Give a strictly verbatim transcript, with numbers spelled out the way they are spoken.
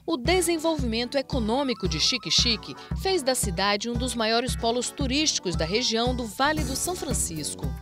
O desenvolvimento econômico de Xique-Xique fez da cidade um dos maiores polos turísticos da região do Vale do São Francisco.